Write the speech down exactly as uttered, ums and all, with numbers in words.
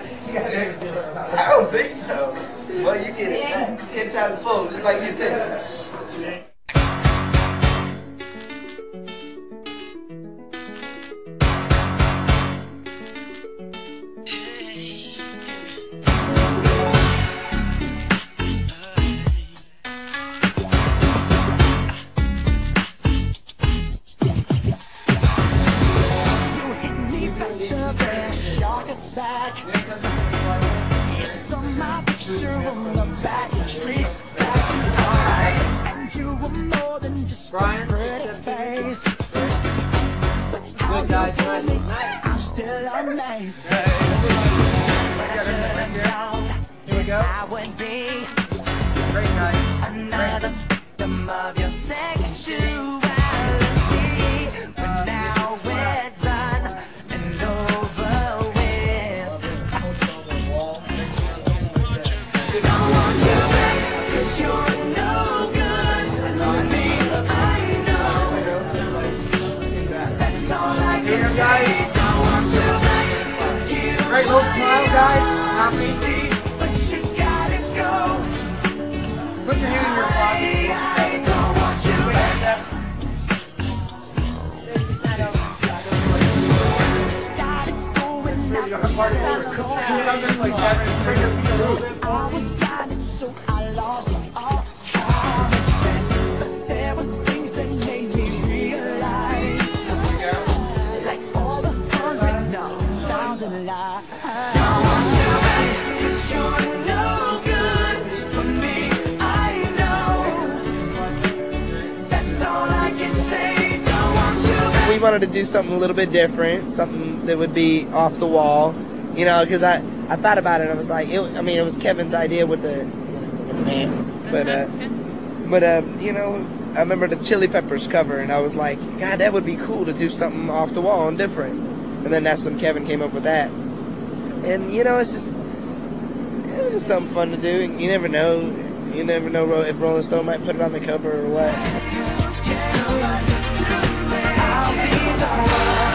I don't think so. Well, you get it. You get to fold, just like you said. It's on my picture on the back streets, and you were more than just a pretty face. But how you fooled me, I'm still amazed. But I should have known I would be another victim of your sexuality. But now we're done and over with. Don't want you back, 'cause you're no good for me. I know. That's all I can say. Don't want you back. You Great little smile, guys. Happy. but you gotta go. Put your hand in your pocket. I don't want you back. Started going out circles. I was blinded, so I lost all common sense. But there were things that made me realize, like all the hundred, no, thousand lies. Don't want you back, 'cause you're no good for me. I know. That's all I can say. Don't want you back. We wanted to do something a little bit different, something that would be off the wall, you know, because I, I thought about it and I was like, it, I mean, it was Kevin's idea with the, with the pants, but, uh, but, uh, you know, I remember the Chili Peppers cover and I was like, God, that would be cool to do something off the wall and different. And then that's when Kevin came up with that. And, you know, it's just, it was just something fun to do. You never know, you never know if Rolling Stone might put it on the cover or what. I'll be the one.